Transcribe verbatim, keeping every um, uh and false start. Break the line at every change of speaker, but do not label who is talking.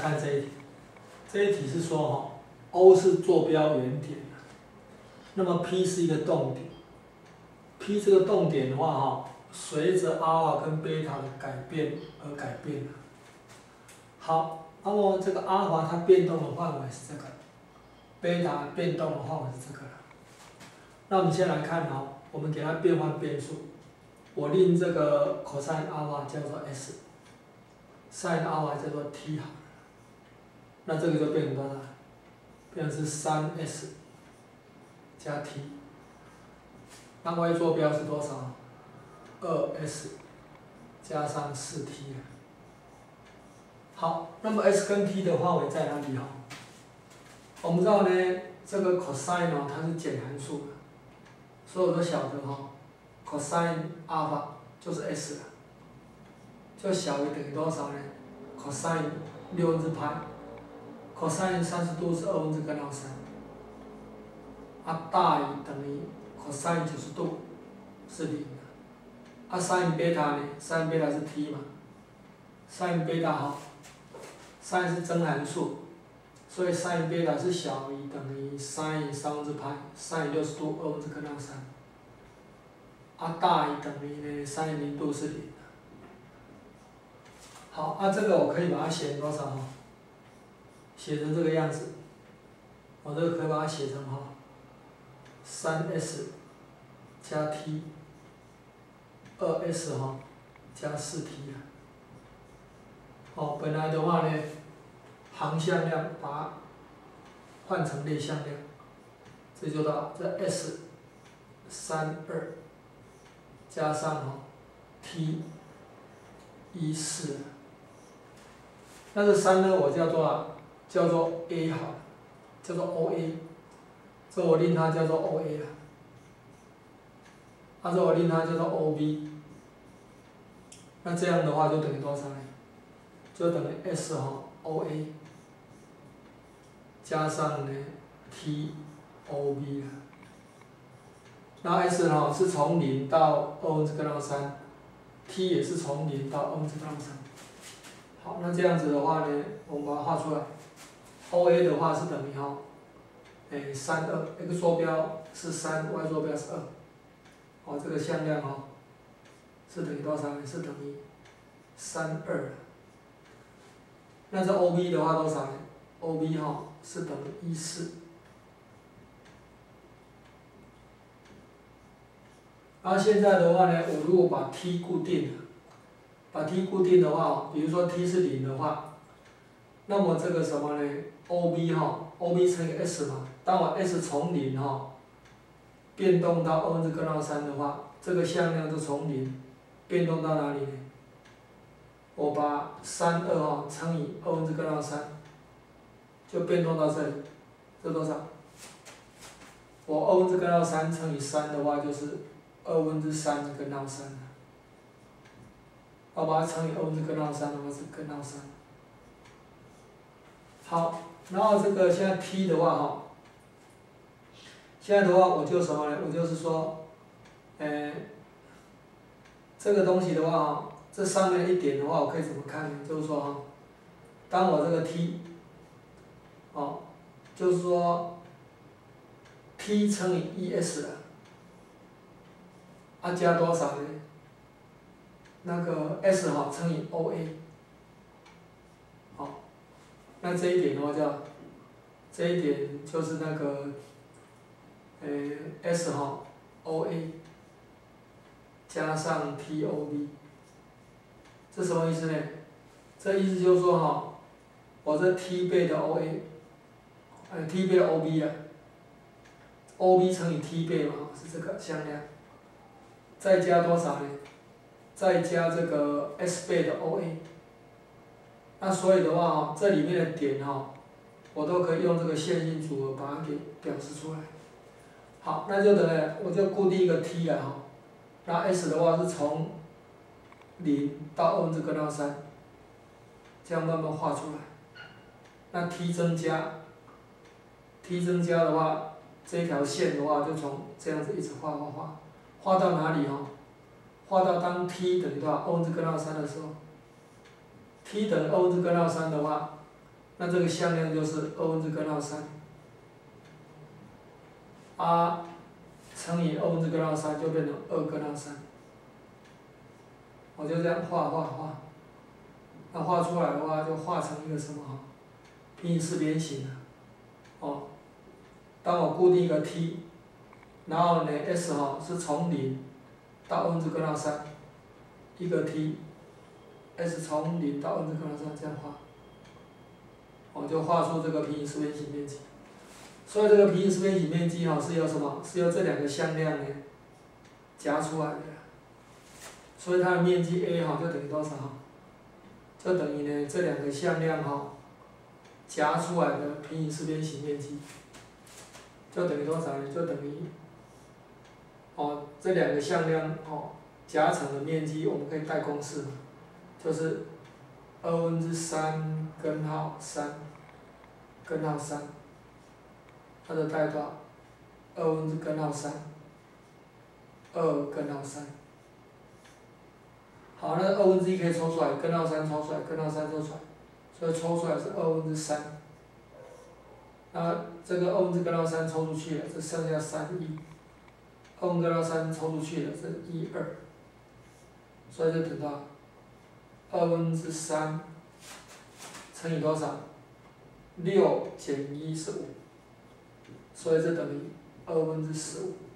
看这一题，这一题是说哈 ，O 是坐标原点，那么 P 是一个动点 ，P 这个动点的话哈，随着阿尔法跟贝塔的改变而改变的。好，那么这个阿尔法它变动的范围是这个，贝塔变动的范围是这个了。那我们先来看哈，我们给它变换变数，我令这个 cos 阿尔法叫做 S，sin 阿尔法叫做 T 好。那这个就变成多少？变成是 三 S 加 T。那 y 坐标是多少？二 S 加上四 T。好，那么 S 跟 T 的范围在哪里哈？我们知道呢，这个 cos 呢它是简函数的，所以我都晓得哈 ，cos 阿尔法就是 S 了，就小于等于多少呢 ？cos 六分之派。cos 三十度是二分之根号三，啊大于等于 cos 九十度是零，啊 sin 贝塔呢 ？sin 贝塔是 T 嘛 ？sin 贝塔好 ，sin 是真函数，所以 sin 贝塔是小于等于 sin 三分之派 sin 六十度二分之根号三，啊大于等于呢 sin 零度是零。好，啊这个我可以把它写成多少哈？写成这个样子，我这个可以把它写成哈，三 S 加 T， 二 S 哈加四 T 了。哦，本来的话呢，航向量把它换成类向量，这就到这 S 三二加上哈 T 一四，那这三呢我叫做叫做 A 好，叫做 O A， 这我令它叫做 O A 了，啊这我令它叫做 O B， 那这样的话就等于多少呢？就等于 S 哈 O A 加上呢 T O B 了，那 S 哈是从零到二分之根号三 ，T 也是从零到二分之根号三。好，那这样子的话呢，我们把它画出来。O A 的话是等于哈，诶三二 ，x 坐标是三 ，y 坐标是二，哦这个向量哈是等于多少呢？是等于三二。那这 O B 的话多少呢 ？O B 哈是等于一四。然后现在的话呢，我如果把 T 固定了，把 T 固定的话，比如说 T 是零的话，那么这个什么呢 ？O B 哈 ，O B 乘以 S 嘛，当我 S 从零哈变动到二分之根号三的话，这个向量就从零变动到哪里呢？我把三二哈乘以二分之根号三，就变动到这里，这多少？我二分之根号三乘以三的话就是二分之三根号三了。我把它乘以二分之根号三的话是根号三。好，然后这个现在 T 的话哈，现在的话我就什么呢？我就是说，呃，这个东西的话哈，这上面一点的话我可以怎么看呢？就是说哈，当我这个 T， 哦，就是说 T 乘以 一 S 了，啊加多少呢？那个 S 哈乘以 O A， 好，那这一点的话叫，这一点就是那个，呃 S 哈 O A 加上 T O B， 这什么意思呢？这意思就是说哈，我这 T 倍的 O A， 呃 T 倍的 O B 啊 ，O B 乘以 T 倍嘛，是这个向量，再加多少呢？再加这个 S 倍的 O A， 那所以的话哈，这里面的点哈，我都可以用这个线性组合把它给表示出来。好，那就等于我就固定一个 T 了哈，那 S 的话是从零到二分之根号三，这样慢慢画出来。那 T 增加 ，T 增加的话，这一条线的话就从这样子一直画画画，画到哪里哈？画到当 T 等于多少？二分之根号三的时候 ，T 等于二分之根号三的话， 那这个向量就是二分之根号三。r 乘以二分之根号三就变成二根号三。我就这样画画画，那画出来的话就画成一个什么平行四边形的，哦，当我固定一个 t， 然后呢 s 哈是从零到二分之根号三，一个 t，s 从零到二分之根号三这样画，我就画出这个平行四边形面积。所以这个平行四边形面积哈是由什么？是由这两个向量呢加出来的。所以它的面积 a 哈就等于多少？就等于呢这两个向量哈加出来的平行四边形面积，就等于多少呢？就等于哦这两个向量哦加成的面积，我们可以代公式嘛，就是二分之三根号三根号三，它的代多少？二分之根号三，二根号三。好，那二分之一可以抽出来，根号三抽出来，根号三抽出来，所以抽出来是二分之三。那这个二分之根号三抽出去了，只剩下三一。二分根号三抽出去了是一二，所以就等到二分之三乘以多少？六减一是五，所以这等于二分之十五。